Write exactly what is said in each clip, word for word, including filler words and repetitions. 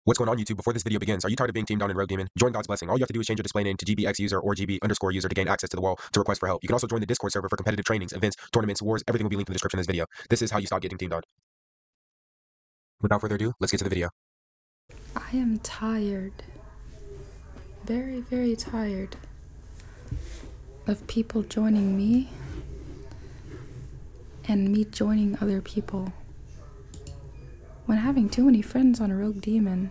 What's going on, YouTube? Before this video begins, are you tired of being teamed on in Rogue Demon? Join God's Blessing. All you have to do is change your display name to G B X user or G B underscore user to gain access to the wall to request for help. You can also join the Discord server for competitive trainings, events, tournaments, wars. Everything will be linked in the description of this video. This is how you stop getting teamed on. Without further ado, let's get to the video. I am tired. Very, very tired of people joining me and me joining other people. When having too many friends on a Rogue Demon,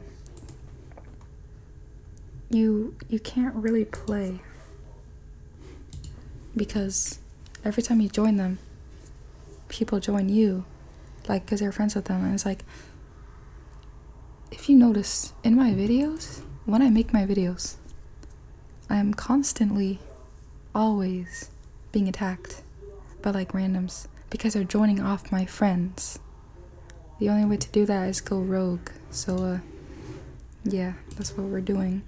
you you can't really play, because every time you join them, people join you, like, because they're friends with them. And it's like, if you notice in my videos, when I make my videos, I am constantly, always being attacked by like randoms because they're joining off my friends. The only way to do that is go rogue. So, uh, yeah, that's what we're doing.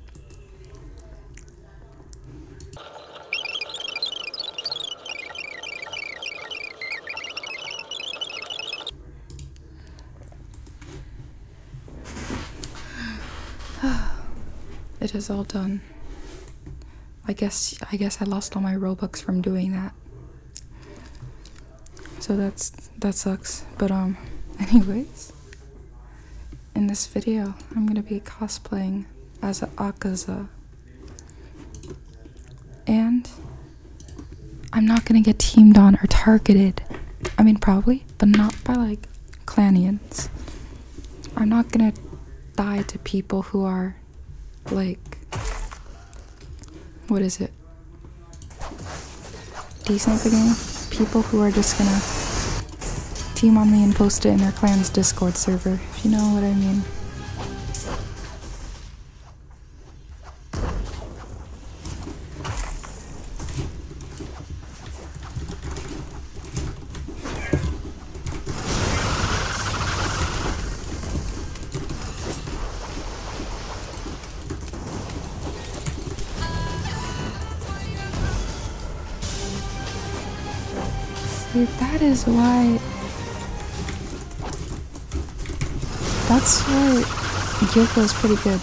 It is all done. I guess I guess I lost all my Robux from doing that. So that's that sucks. But um anyways, in this video I'm gonna be cosplaying as an Akaza. And I'm not gonna get teamed on or targeted. I mean, probably, but not by like Clanians. I'm not gonna die to people who are like, what is it? Decent at the game? People who are just gonna team on me and post it in their clan's Discord server, if you know what I mean. See, that is why, that's why Gyoko is pretty good.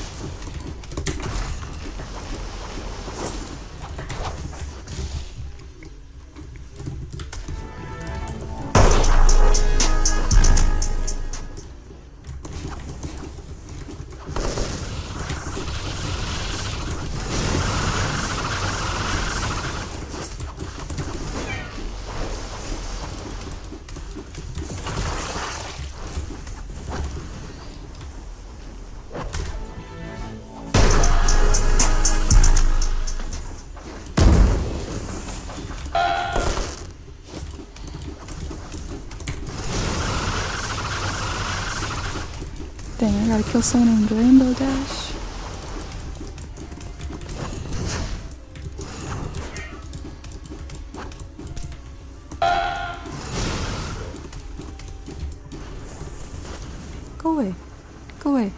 Dang, I gotta kill someone in the Rainbow Dash. Go away. Go away.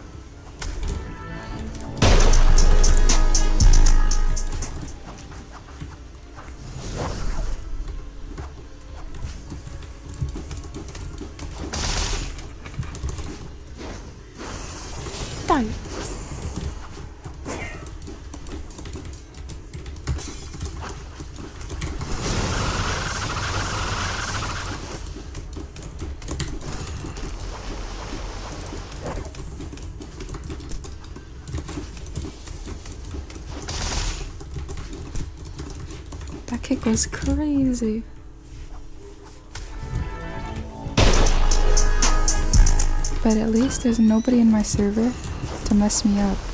Die. That kick was crazy. But at least there's nobody in my server to mess me up.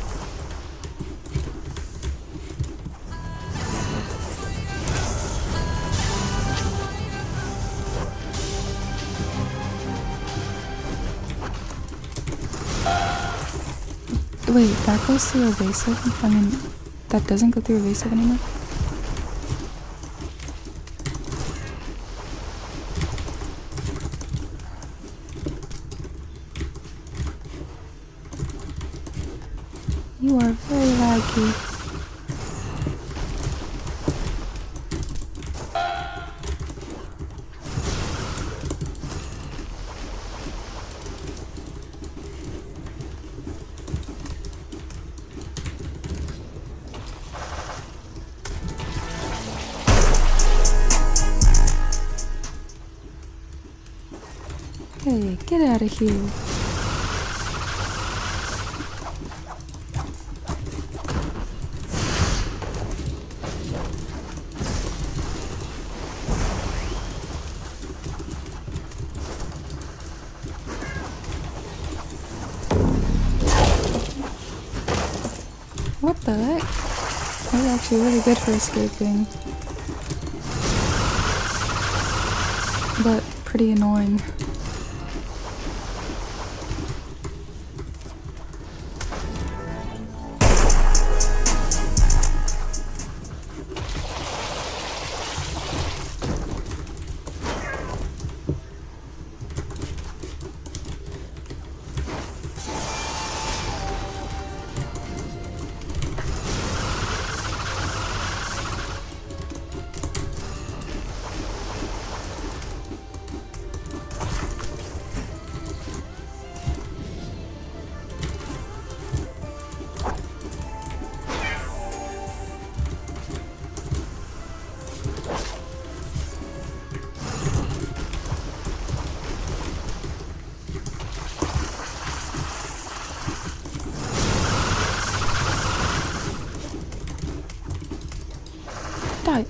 Wait, that goes through evasive? I mean, that doesn't go through evasive anymore? You are very laggy. Hey, get out of here. What the heck? That's actually really good for escaping. But pretty annoying. Die.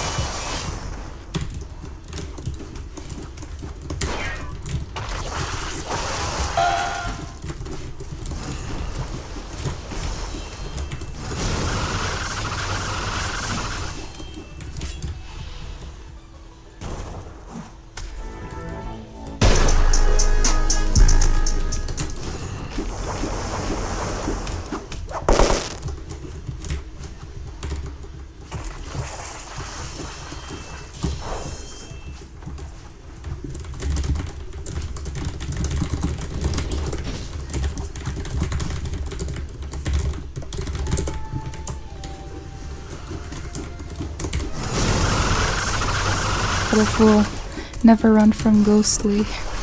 What a fool. Never run from Ghostly.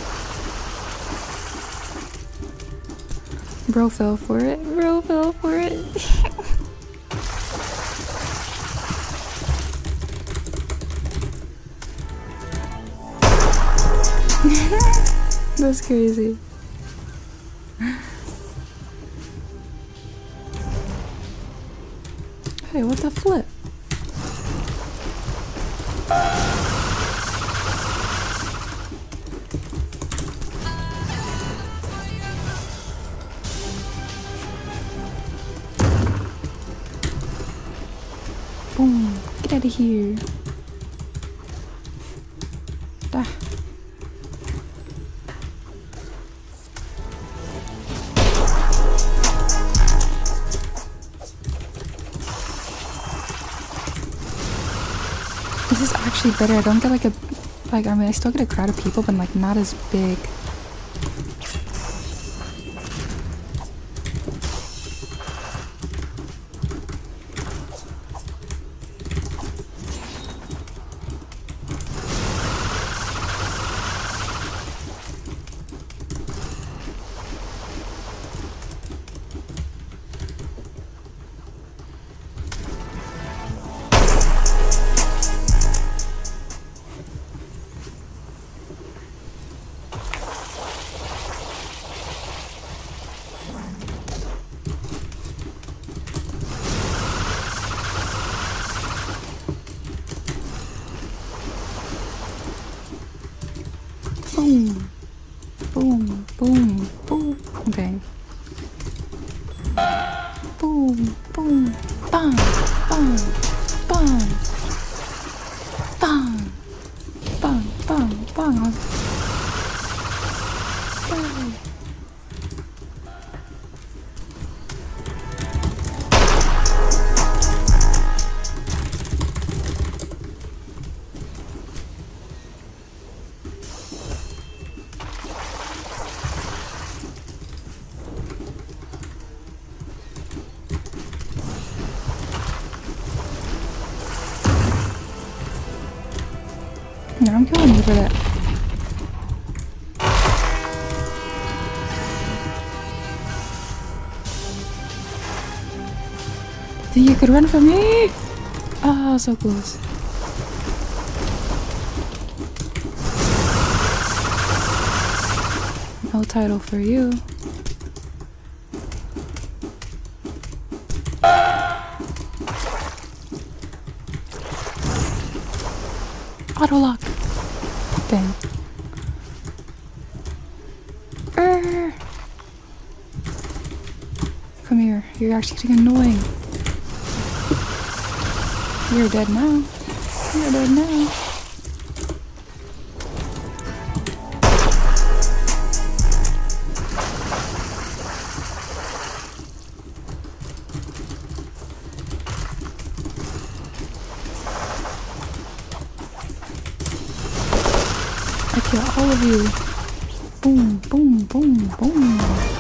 Bro fell for it. Bro fell for it. That's crazy. Hey, what the flip? Boom. Get out of here. Ah. This is actually better. I don't get like a, like, I mean, I still get a crowd of people, but like not as big. Boom. Boom. Boom. Boom. Okay. Boom. Boom. Bang. Bang. Bang. Bang. Bang. Bang. Bang. Bang. No, I'm killing you for that. Think you could run from me? Ah, oh, so close. title for you. Auto lock. Dang. Urgh. Come here. You're actually getting annoying. You're dead now. You're dead now. I kill all of you. Boom, boom, boom, boom.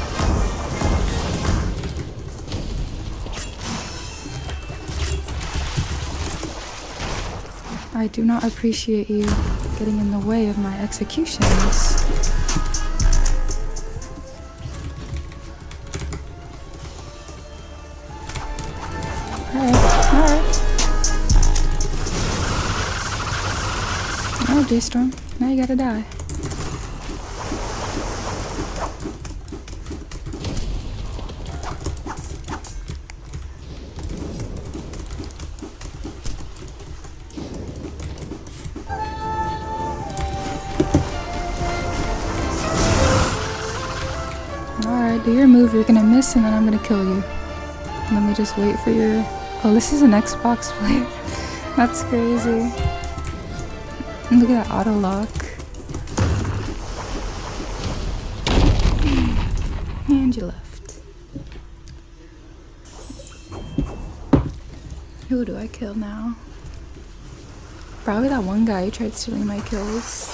I do not appreciate you getting in the way of my executions. Alright, alright. Oh, J-Storm. Now you gotta die. Alright, do your move, you're gonna miss, and then I'm gonna kill you. Let me just wait for your... Oh, this is an Xbox player. That's crazy. Look at that auto lock. And you left. Who do I kill now? Probably that one guy who tried stealing my kills.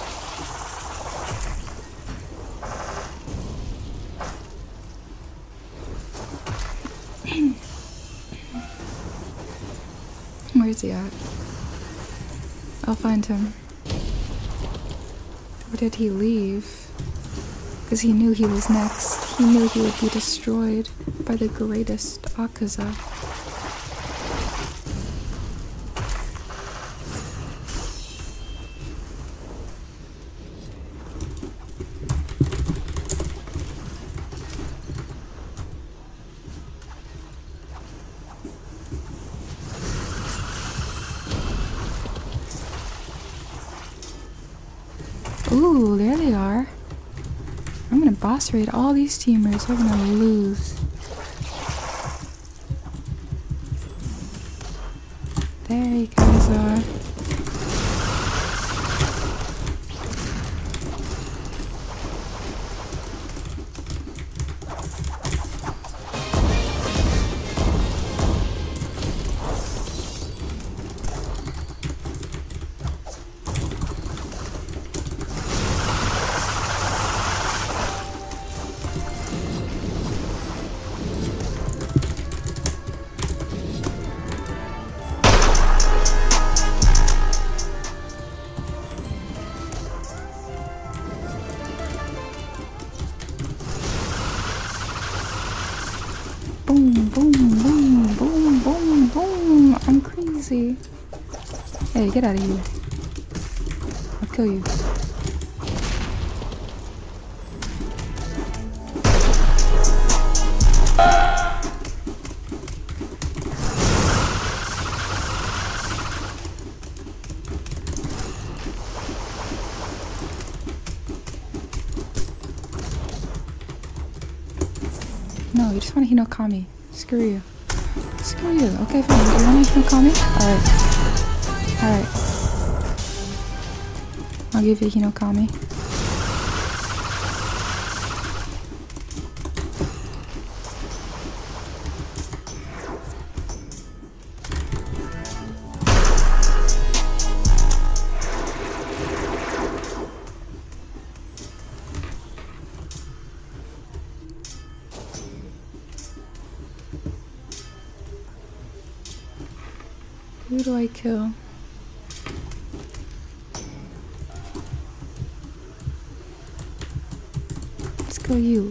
Where's he at? I'll find him. Or did he leave? Because he knew he was next. He knew he would be destroyed by the greatest Akaza. Ooh, there they are. I'm gonna boss raid all these teamers. We're gonna lose. There you guys are. Boom, boom, boom, boom, boom, boom. I'm crazy. Hey, get out of here. I'll kill you. No, you just want to Hinokami. Screw you. Screw you. Okay, fine. You want to Hinokami? Alright. Alright. I'll give you Hinokami. Who do I kill? Let's go you.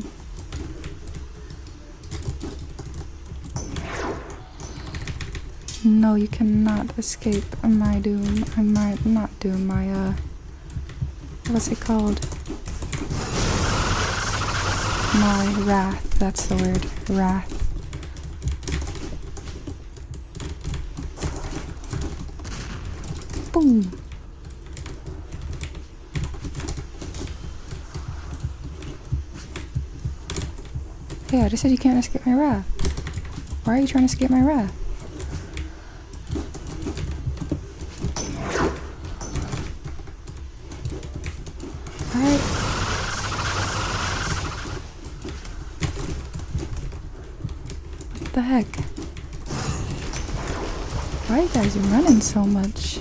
No, you cannot escape my doom. I might not doom my, uh... what's it called? my wrath. That's the word. Wrath. Boom. Hey, I just said you can't escape my wrath. Why are you trying to escape my wrath? Alright. What the heck? Why are you guys running so much?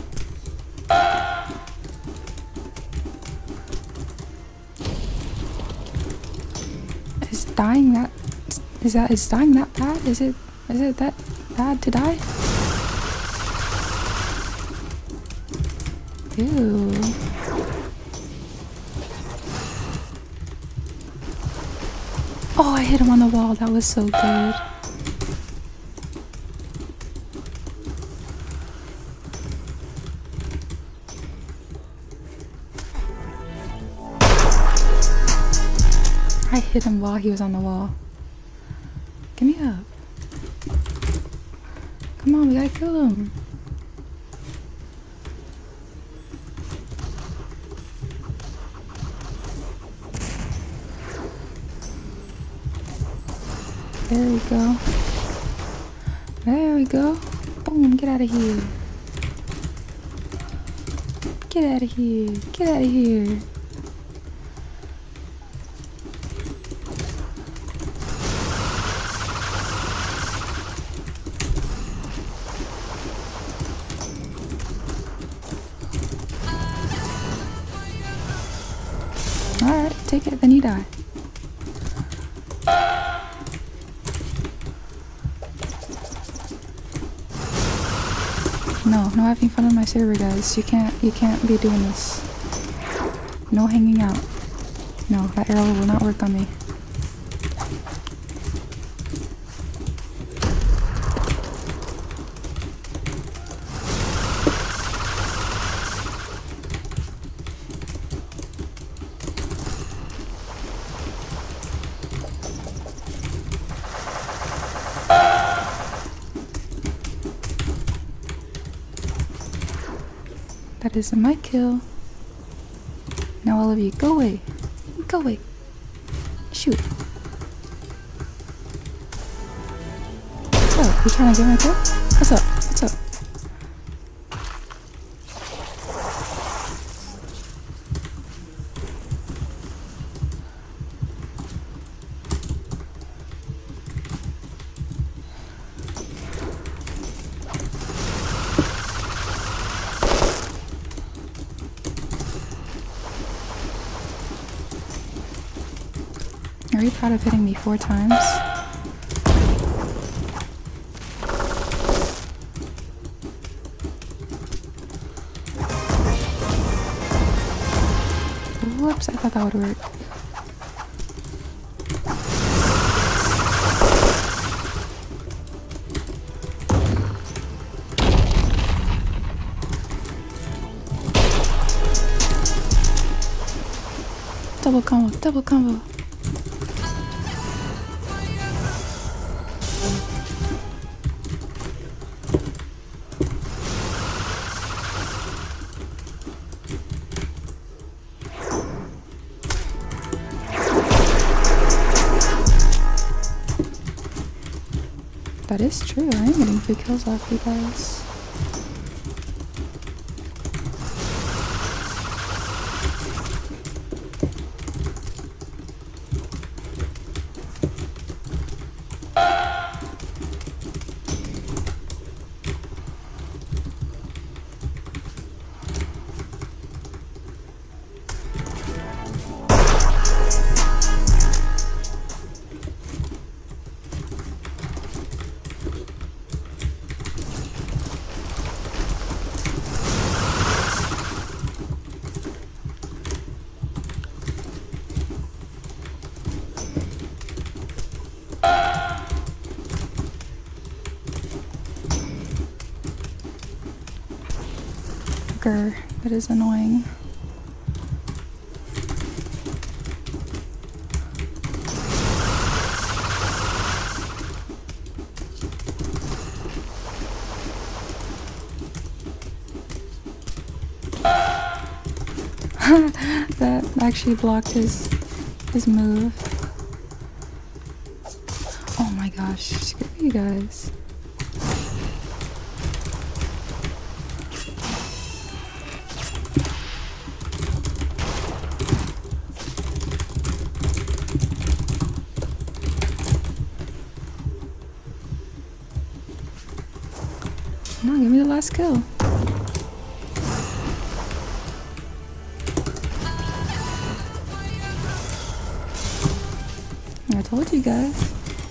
Is dying that... Is that... Is dying that bad? Is it... Is it that bad to die? Ew. Oh, I hit him on the wall. That was so good. I hit him while he was on the wall. Give me up. Come on, we gotta kill him. There we go. There we go. Boom, get out of here. Get out of here. Get out of here. Alright, take it, then you die. No, no having fun on my server, guys. You can't, you can't be doing this. No hanging out. No, that arrow will not work on me. That isn't my kill. Now all of you, go away. Go away. Shoot. What's up? You trying to get my kill? What's up? What's up? Are you proud of hitting me four times? Whoops, I thought that would work. Double combo, double combo. That is true, I am getting free kills off you guys. That is annoying. That actually blocked his his move. Oh my gosh, screw you guys. No, give me the last kill. I told you guys.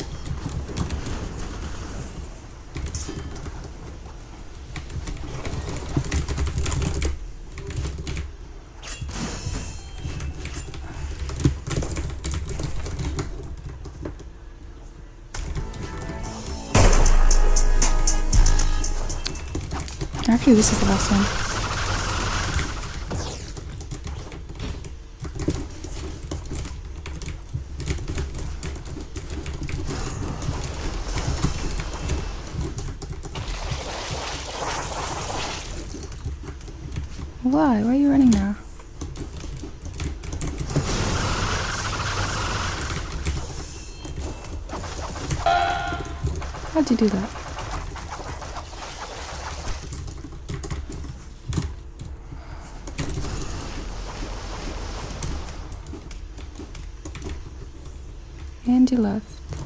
Actually, this is the last one. Why? Why are you running now? How'd you do that? And you left.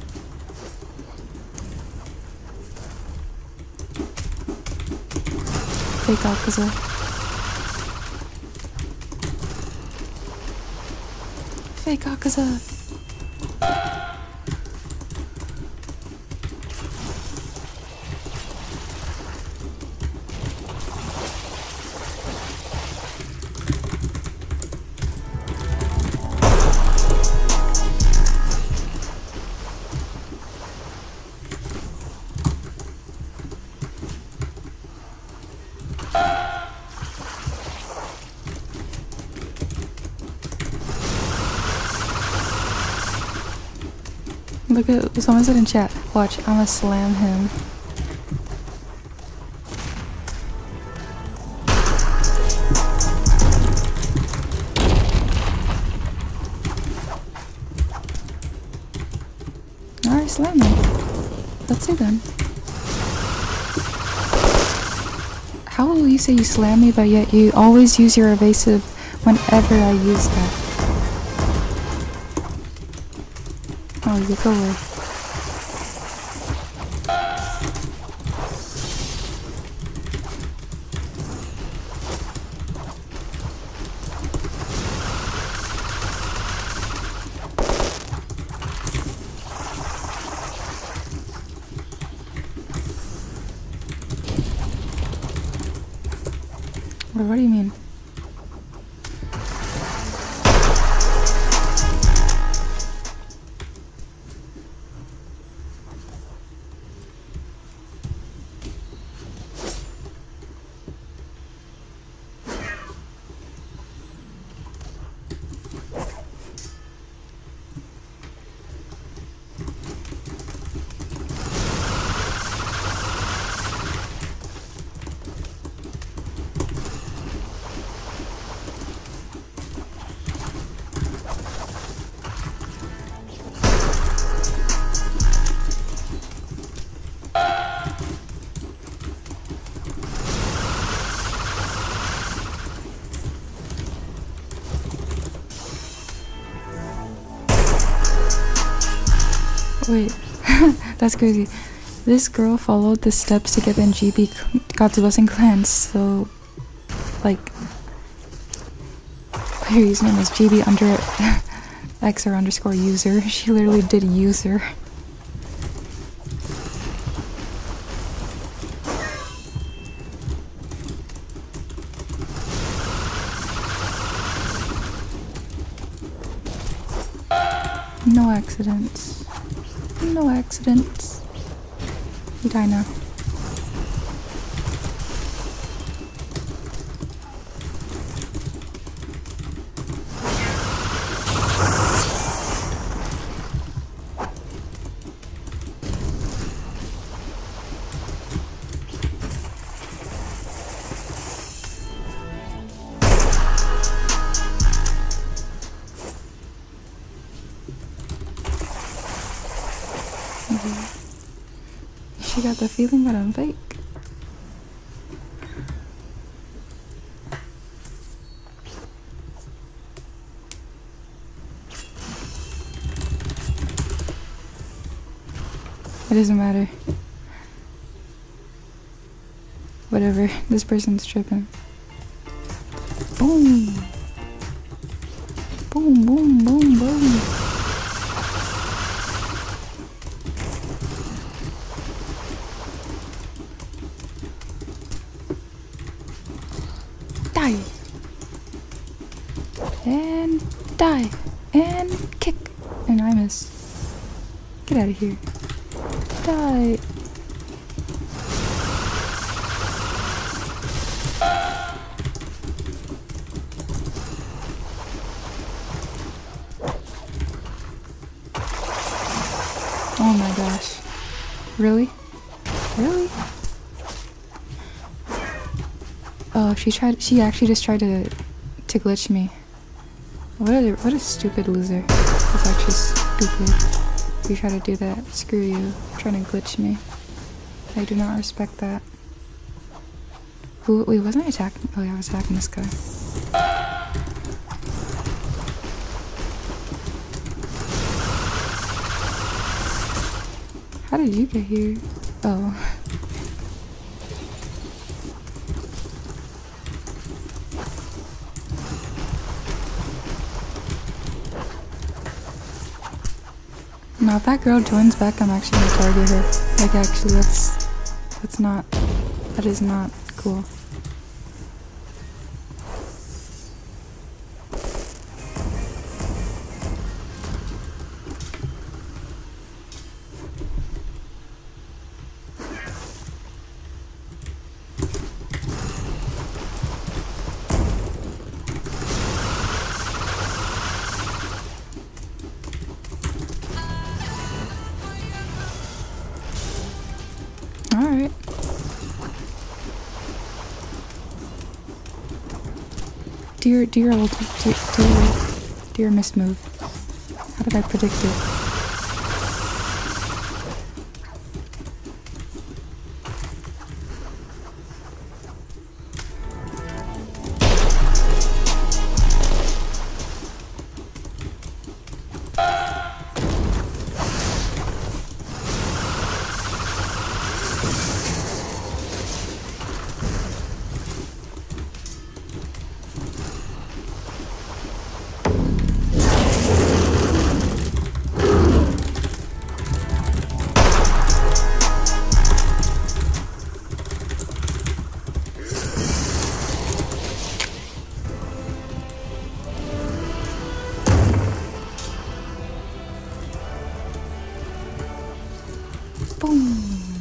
Fake Akaza. Fake Akaza. Look at, someone said in chat, watch, I'ma slam him. Alright, slam me. Let's see then. How will you say you slam me, but yet you always use your evasive whenever I use that? Oh, you go away. What, what do you mean? Wait, that's crazy. This girl followed the steps to get in G B God's Blessing Clans, so like her username is G B under X or underscore user. She literally did user. No accidents. No accidents. You die now. She got the feeling that I'm fake. It doesn't matter. Whatever, this person's tripping. Boom! Boom, boom, boom, boom. Die! And die! And kick! And I miss. Get out of here. Die! Oh my gosh. Really? Really? Oh, she tried- she actually just tried to- to glitch me. What a- what a stupid loser. That's actually stupid. If you try to do that, screw you. Trying to glitch me. I do not respect that. Who- wait, wasn't I attacking- oh yeah, I was attacking this guy. How did you get here? Oh. Now if that girl joins back, I'm actually gonna target her. Like actually, that's that's not that is not cool. Alright. Dear, dear old, dear, dear, dear Miss Move. How did I predict it? Boom.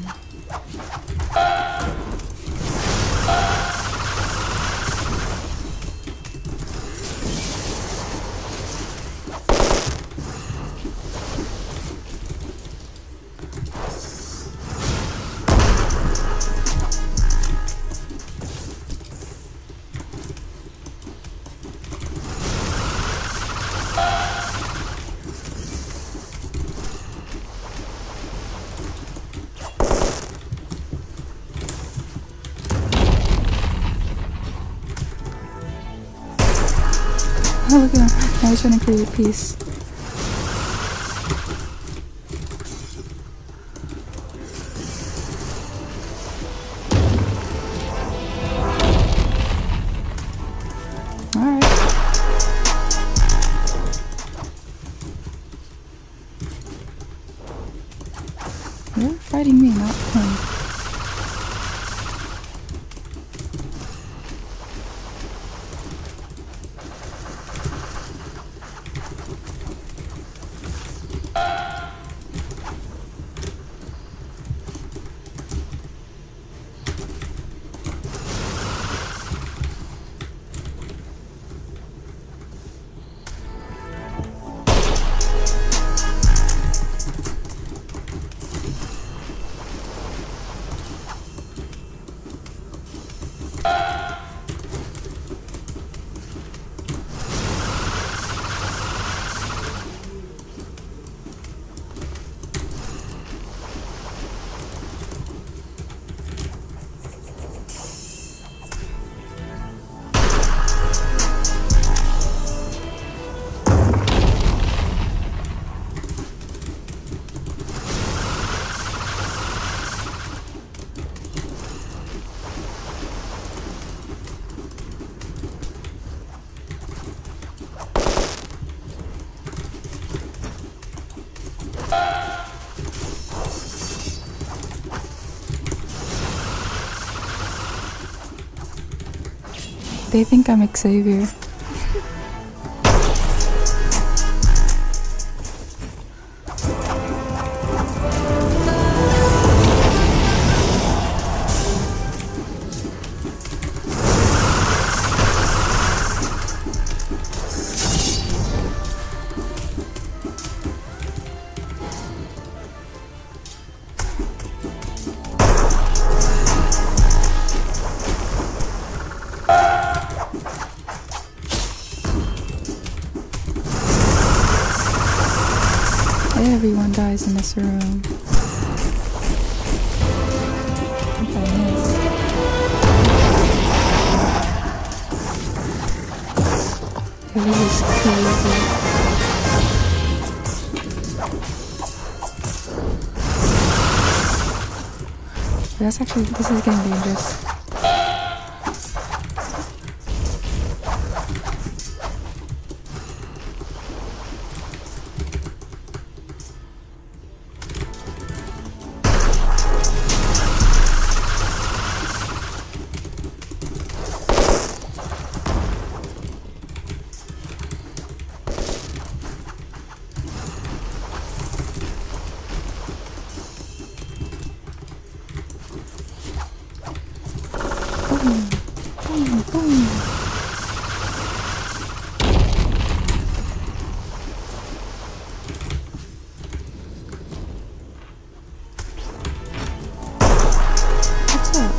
Oh, look at him. Now he's trying to create peace. Alright. You're fighting me, not him. They think I'm Xavier. Everyone dies in this room. I think I missed. Yeah, this is crazy. That's actually, this is getting dangerous. Boom, boom, boom. What's up?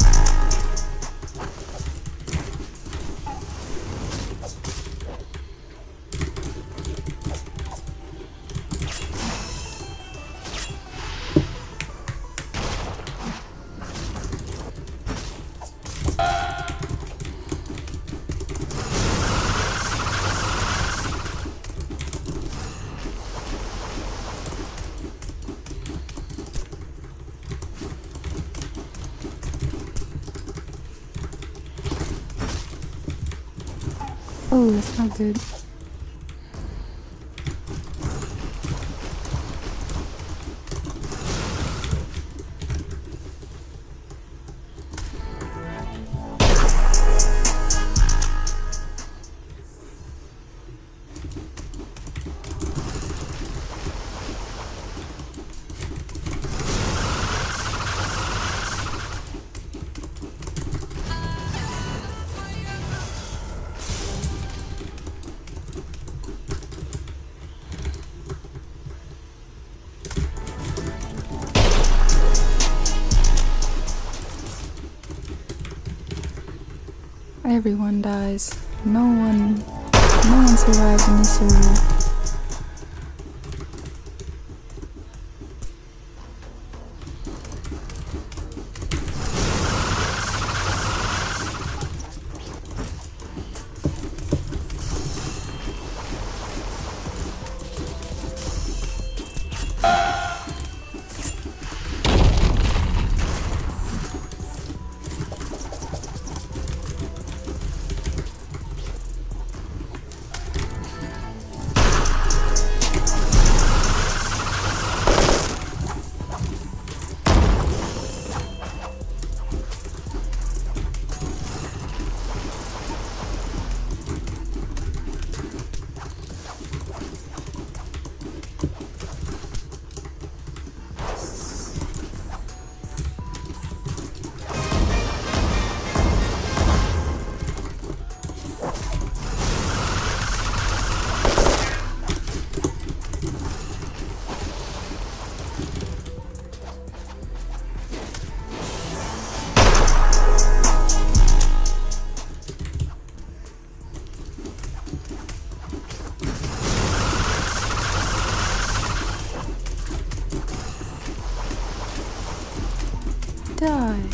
Oh, that's not good. Everyone dies. No one, no one survives in this server. Die.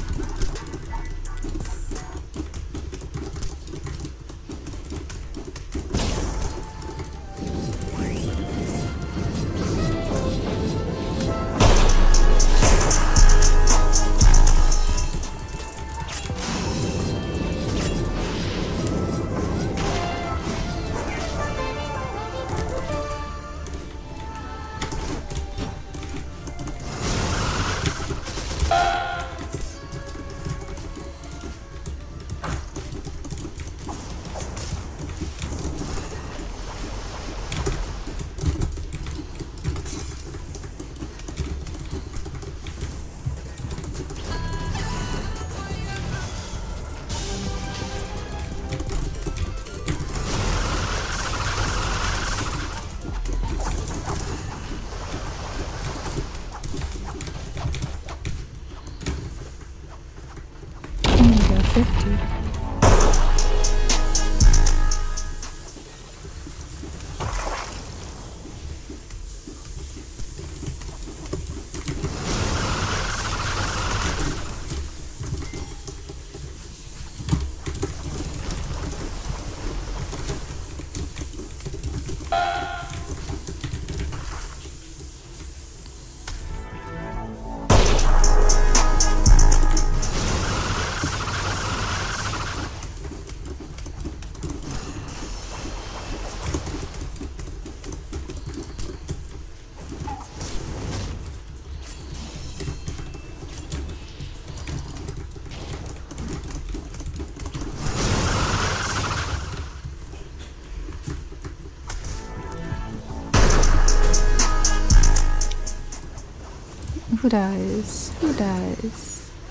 Who dies? Who dies?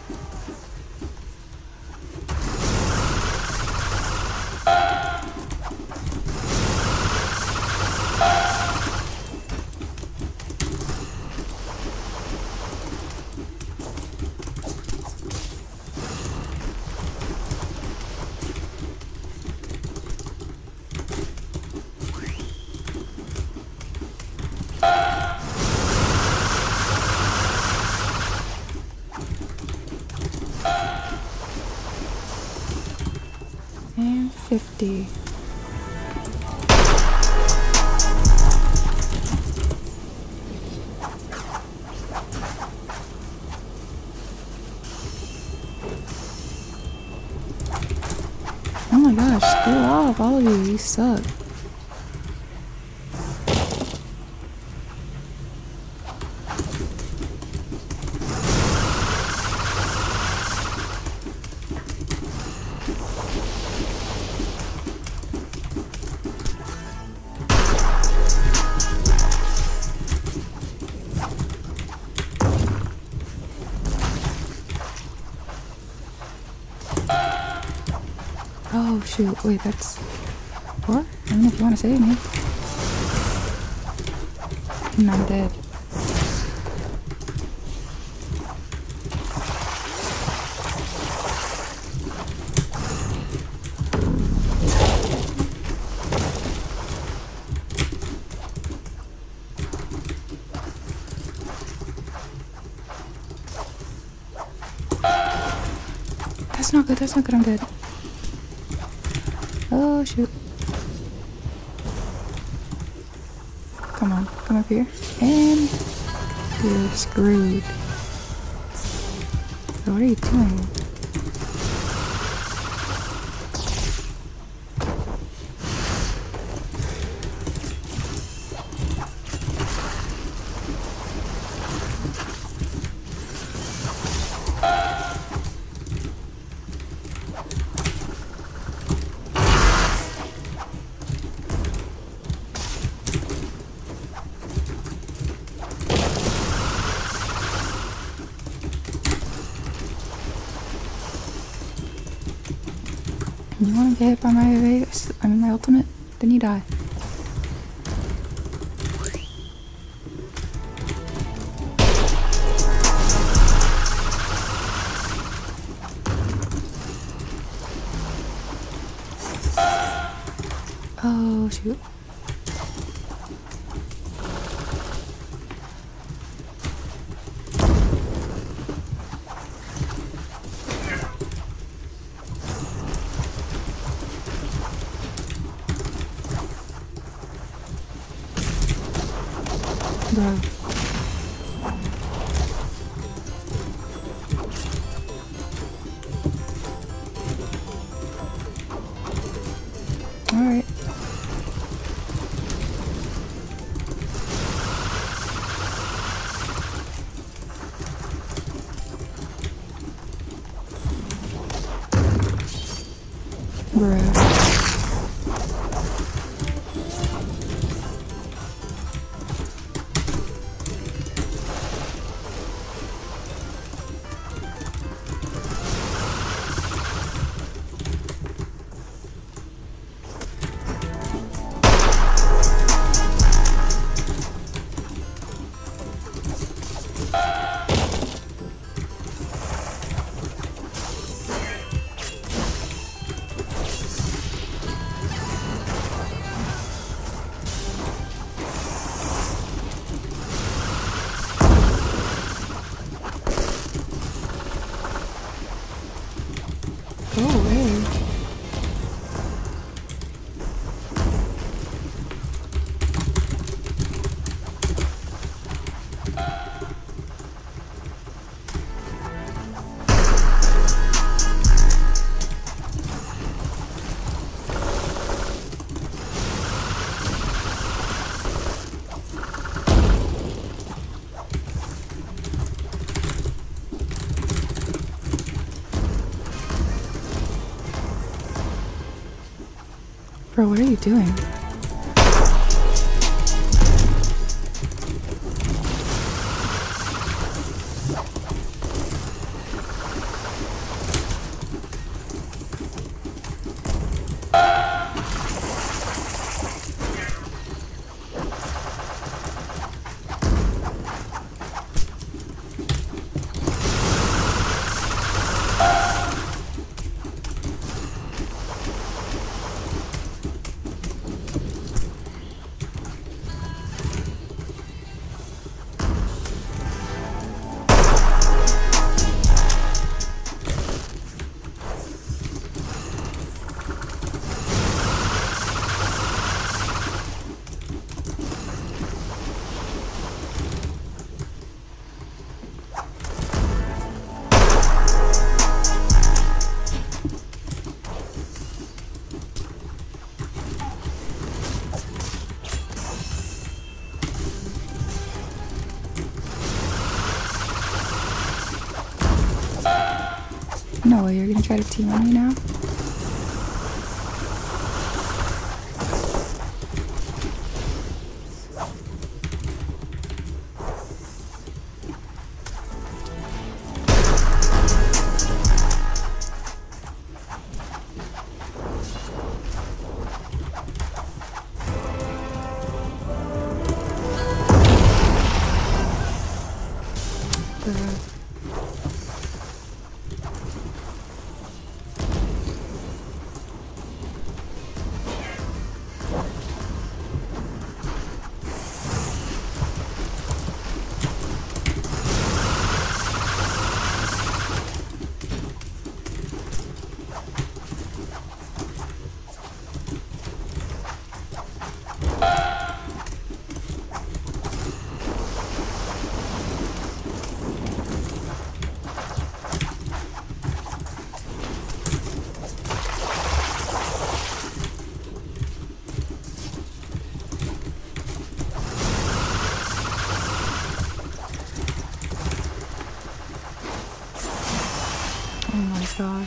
And fifty. Oh my gosh, screw off, all of you, you suck. Oh shoot, wait, that's four? I don't know if you want to save me. And I'm dead. That's not good, that's not good, I'm dead. Oh shoot. Come on, come up here. And you're screwed. So what are you doing? You wanna get hit by my Vegas? I mean my ultimate? Then you die. Oh shoot. Bro. Alright. Bro. Go away. Bro, what are you doing? No way, you're gonna try to team on me now? Oh my gosh.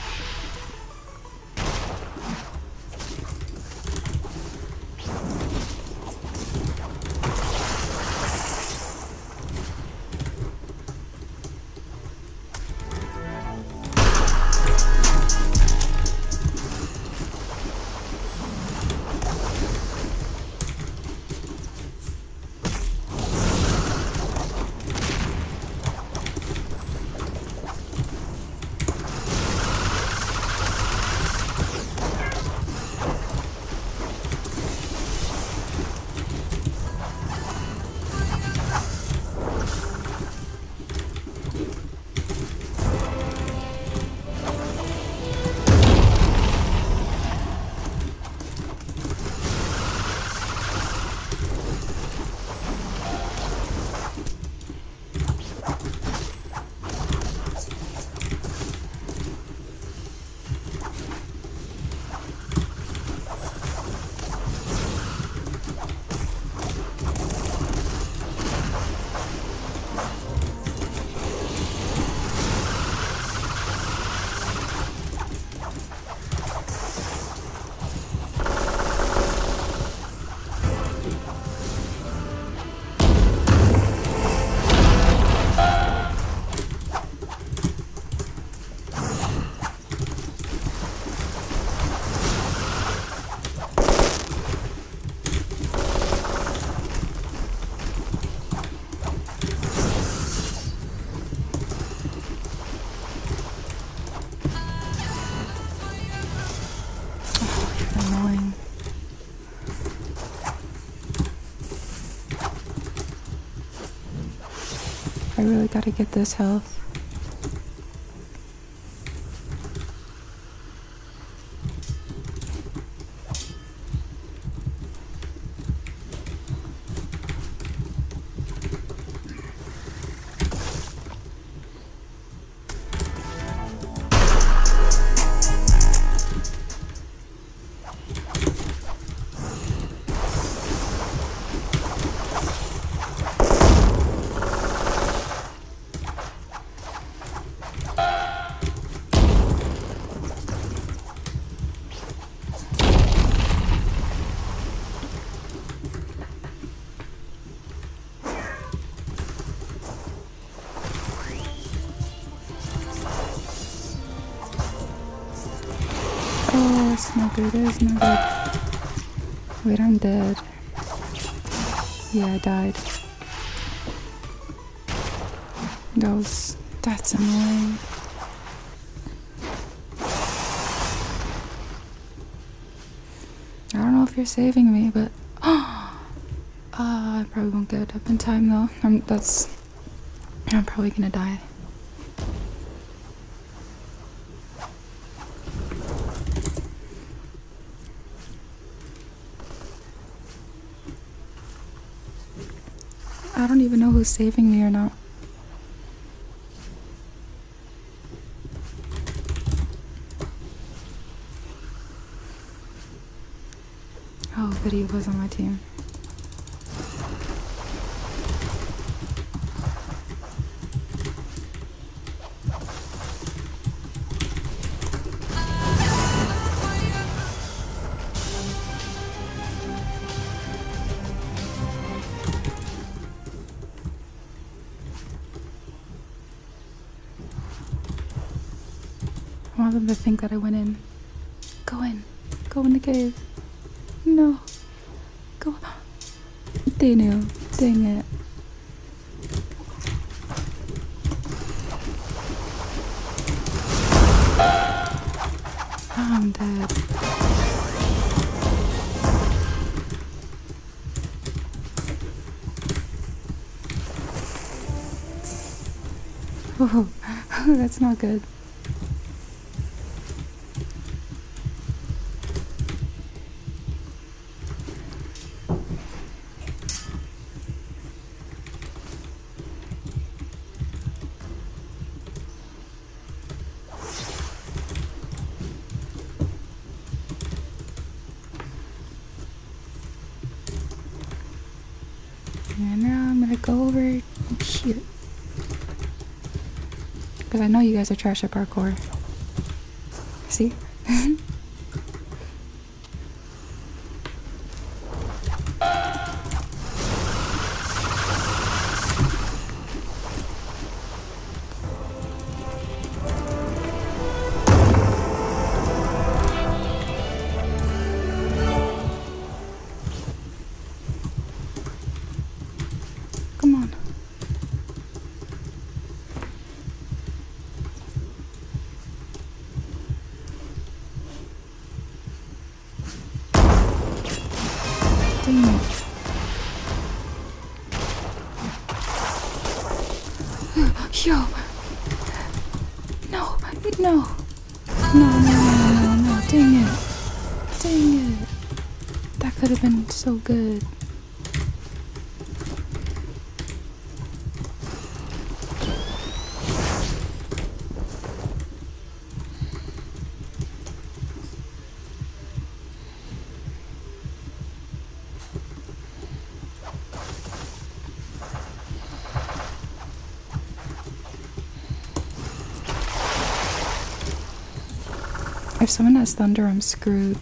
I really gotta get this health. Oh, it's not good, it's not good. Wait, I'm dead. Yeah, I died. That was... that's annoying. I don't know if you're saving me, but... Oh, uh, I probably won't get up in time though. I'm, that's... I'm probably gonna die. I don't even know who's saving me or not. Oh, Video was on my team. I want them to think that I went in. Go in. Go in the cave. No. Go. They knew. Dang it. I'm dead. Oh, that's not good. And now I'm gonna go over here. Because I know you guys are trash at parkour. See? Come on. Dang it. Yo. No. No. No, no, no, no, no. Dang it. Dang it. That could have been so good. If someone has thunder, I'm screwed.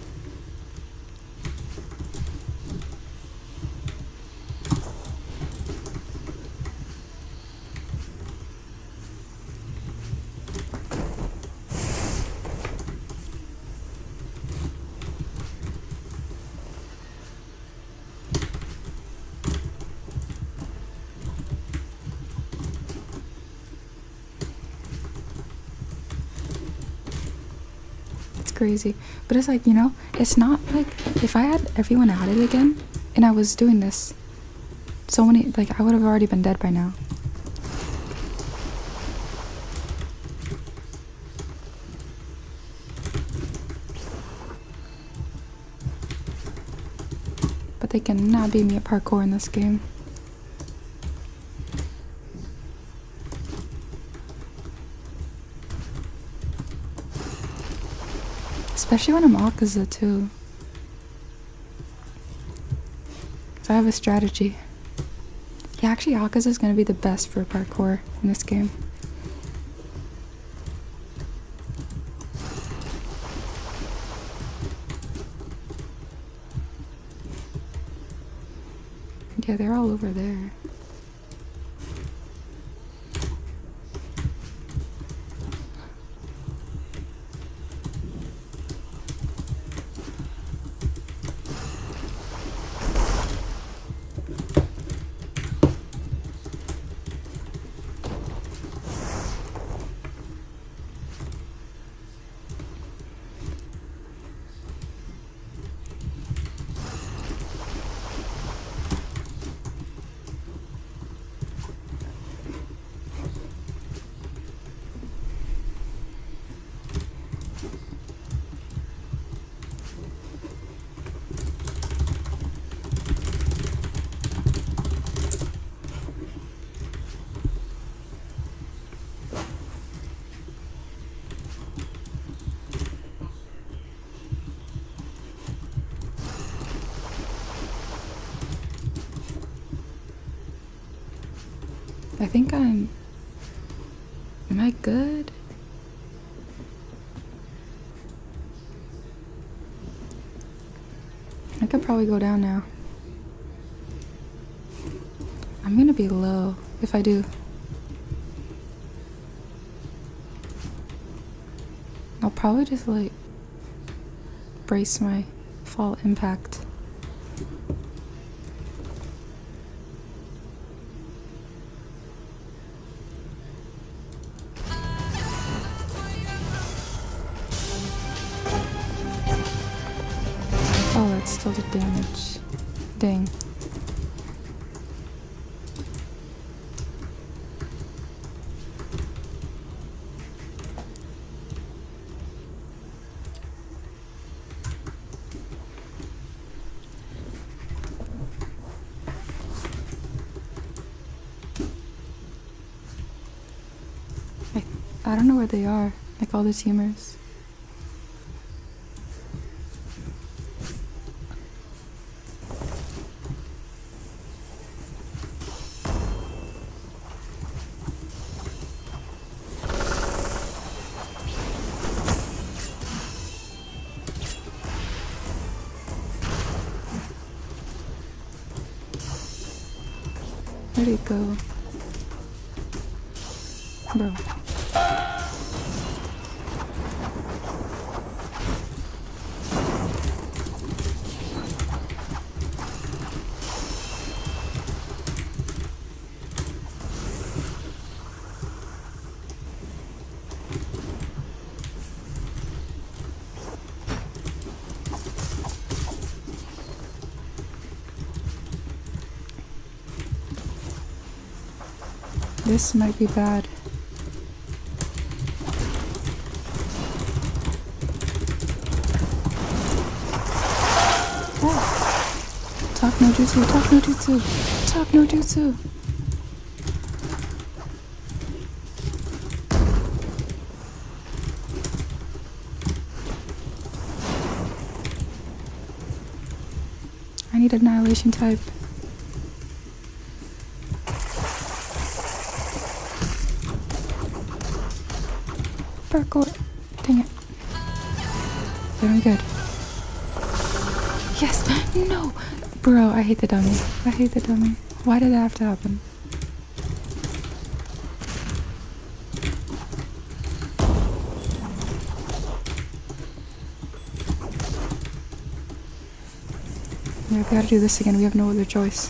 Crazy, but it's like, you know, it's not like if I had everyone at it again and I was doing this, so many, like, I would have already been dead by now. But they cannot beat me at parkour in this game. Especially when I'm Akaza too. So I have a strategy. Yeah, actually Akaza is gonna be the best for parkour in this game. Yeah, they're all over there. I think I'm... Am I good? I could probably go down now. I'm gonna be low if I do. I'll probably just like brace my fall impact. Oh, that's still the damage. Dang. I, I don't know where they are, like all the teamers. Where'd it go? Bro. This might be bad. Oh. Talk no jutsu, talk no jutsu, talk no jutsu. I need annihilation type. Parkour. Dang it. Doing good. Yes! No! Bro, I hate the dummy. I hate the dummy. Why did that have to happen? Yeah, we gotta do this again. We have no other choice.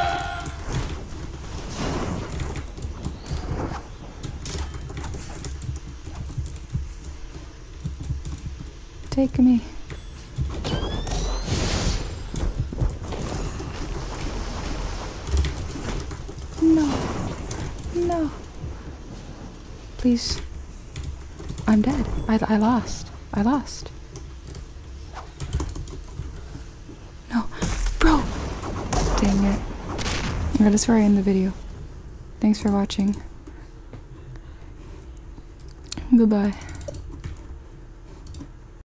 Take me. No. No. Please. I'm dead. I, I lost. I lost. No. Bro! Dang it. Alright, that's where I end the video. Thanks for watching. Goodbye.